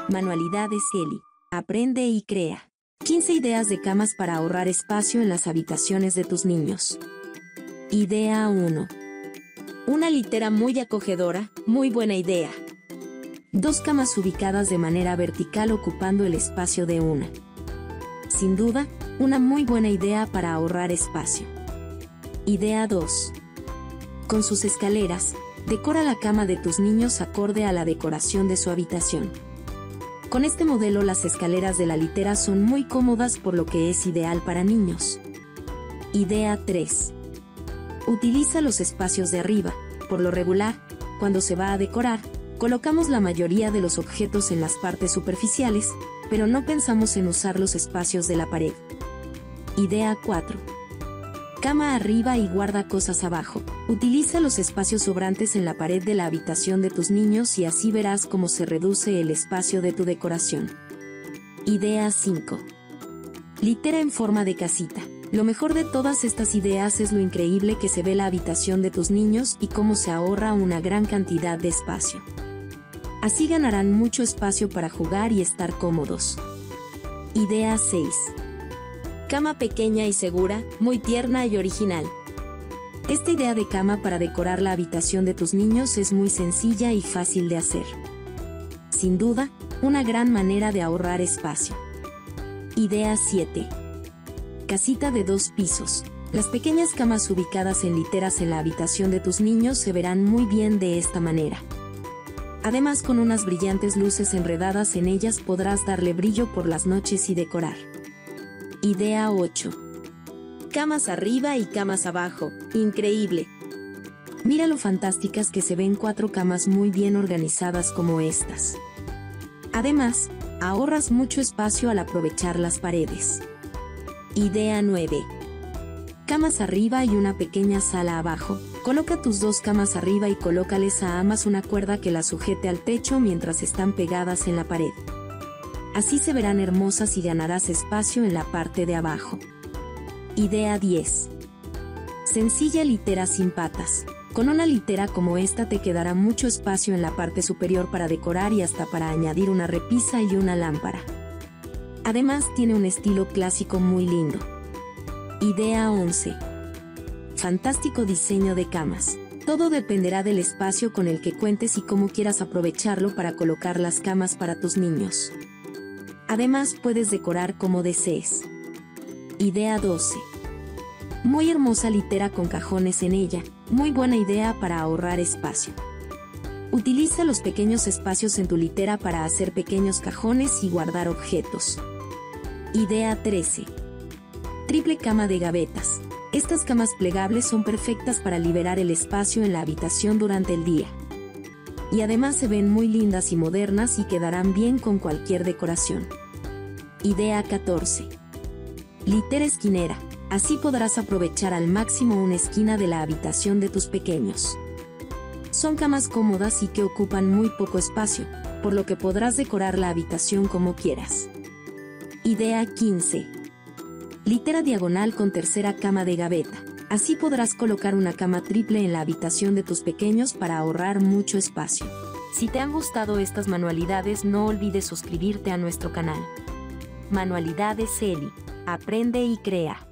Manualidades Eli. Aprende y crea. 15 ideas de camas para ahorrar espacio en las habitaciones de tus niños. Idea 1. Una litera muy acogedora, muy buena idea. 2 camas ubicadas de manera vertical ocupando el espacio de una. Sin duda, una muy buena idea para ahorrar espacio. Idea 2. Con sus escaleras, decora la cama de tus niños acorde a la decoración de su habitación. Con este modelo las escaleras de la litera son muy cómodas por lo que es ideal para niños. Idea 3. Utiliza los espacios de arriba. Por lo regular, cuando se va a decorar, colocamos la mayoría de los objetos en las partes superficiales, pero no pensamos en usar los espacios de la pared. Idea 4. Cama arriba y guarda cosas abajo. Utiliza los espacios sobrantes en la pared de la habitación de tus niños y así verás cómo se reduce el espacio de tu decoración. Idea 5. Litera en forma de casita. Lo mejor de todas estas ideas es lo increíble que se ve la habitación de tus niños y cómo se ahorra una gran cantidad de espacio. Así ganarán mucho espacio para jugar y estar cómodos. Idea 6. Cama pequeña y segura, muy tierna y original. Esta idea de cama para decorar la habitación de tus niños es muy sencilla y fácil de hacer. Sin duda, una gran manera de ahorrar espacio. Idea 7. Casita de 2 pisos. Las pequeñas camas ubicadas en literas en la habitación de tus niños se verán muy bien de esta manera. Además, con unas brillantes luces enredadas en ellas podrás darle brillo por las noches y decorar. Idea 8. Camas arriba y camas abajo. Increíble. Mira lo fantásticas que se ven 4 camas muy bien organizadas como estas. Además, ahorras mucho espacio al aprovechar las paredes. Idea 9. Camas arriba y una pequeña sala abajo. Coloca tus 2 camas arriba y colócales a ambas una cuerda que las sujete al techo mientras están pegadas en la pared. Así se verán hermosas y ganarás espacio en la parte de abajo. Idea 10. Sencilla litera sin patas. Con una litera como esta te quedará mucho espacio en la parte superior para decorar y hasta para añadir una repisa y una lámpara. Además tiene un estilo clásico muy lindo. Idea 11. Fantástico diseño de camas. Todo dependerá del espacio con el que cuentes y cómo quieras aprovecharlo para colocar las camas para tus niños. Además puedes decorar como desees. Idea 12. Muy hermosa litera con cajones en ella, muy buena idea para ahorrar espacio. Utiliza los pequeños espacios en tu litera para hacer pequeños cajones y guardar objetos. Idea 13. Triple cama de gavetas. Estas camas plegables son perfectas para liberar el espacio en la habitación durante el día. Y además se ven muy lindas y modernas y quedarán bien con cualquier decoración. Idea 14. Litera esquinera. Así podrás aprovechar al máximo una esquina de la habitación de tus pequeños. Son camas cómodas y que ocupan muy poco espacio, por lo que podrás decorar la habitación como quieras. Idea 15. Litera diagonal con tercera cama de gaveta. Así podrás colocar una cama triple en la habitación de tus pequeños para ahorrar mucho espacio. Si te han gustado estas manualidades, no olvides suscribirte a nuestro canal. Manualidades Eli. Aprende y crea.